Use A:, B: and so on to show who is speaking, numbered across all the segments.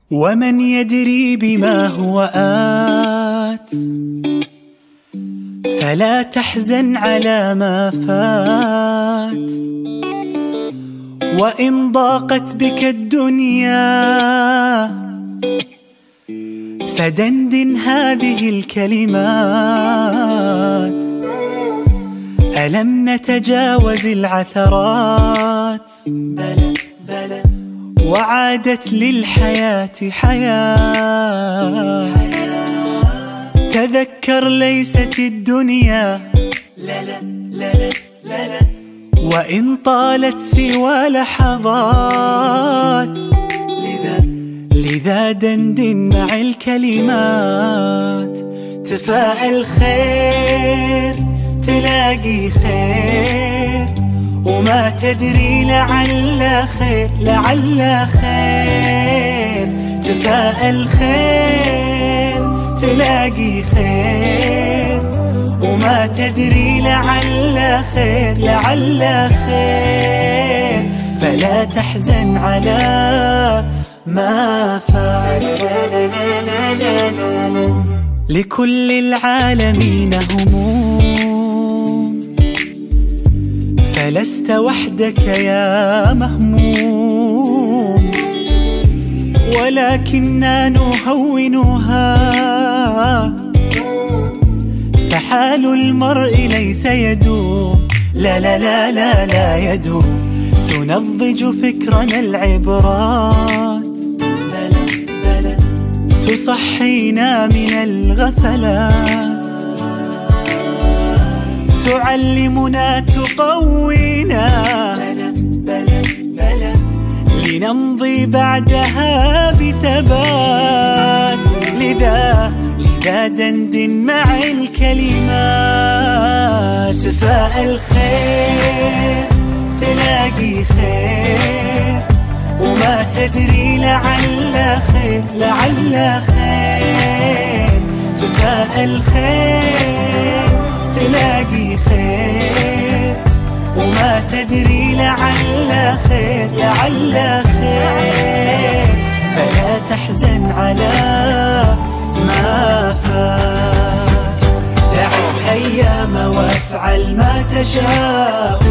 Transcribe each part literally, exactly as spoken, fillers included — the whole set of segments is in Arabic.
A: ومن يدري بما هو آت، فلا تحزن على ما فات. وإن ضاقت بك الدنيا فدندن هذه الكلمات: ألم نتجاوز العثرات؟ بلى بلى وعادت للحياة حياة. تذكر ليست الدنيا لا لا لا لا لا وإن طالت سوى لحظات. لذا لذا دندن مع الكلمات. تفاءل خير تلاقي خير، وما تدري لعل خير لعل خير. تفاءل خير تلاقي خير، وما تدري لعل خير لعل خير. فلا تحزن على ما فات. لكل العالمين هموم، فلست وحدك يا مهموم. ولكننا نهونها، فحال المرء ليس يدوم. لا لا لا لا لا يدوم. تنضج فكرنا العبرات، بلى بلى تصحينا من الغفلات. تعلمنا تقوينا، بلى بلى بلى لنمضي بعدها بثبات. لذا لذا دندن مع الكلمات. تفاءل خير تلاقي خير، وما تدري لعل خير لعل خير. تفاءل خير تلاقي خير، وما تدري لعل خير لعل خير. فلا تحزن على ما فات. دع الأيام وافعل ما تشاء،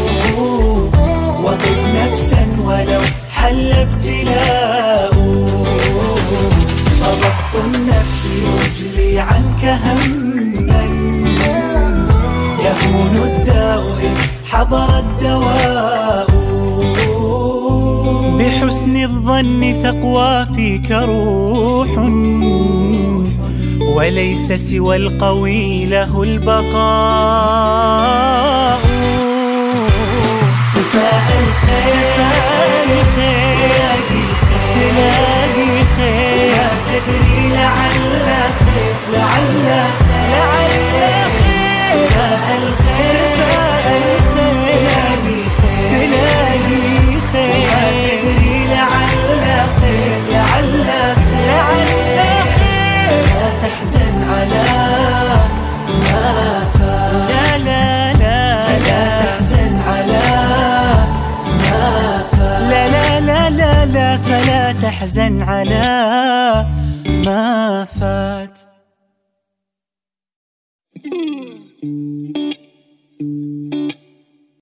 A: وطب نفسا ولو حل ابتلاء. صببت النفس يجلي عنك هما، يهون الداء إن حضر الدواء. بحسن الظن تقوى فيك روح، وليس سوى القوي له البقاء. تفاءل خير تلاقي خير تلاقي خير، لا تدري لعل خير لعل خير. تفاءل خير تلاقي خير تلاقي خير، لا تدري لعل خير لعل خير. لا تحزن على ما فات. لا لا لا فلا تحزن على ما فات. لا لا لا لا لا فلا تحزن على ما فات.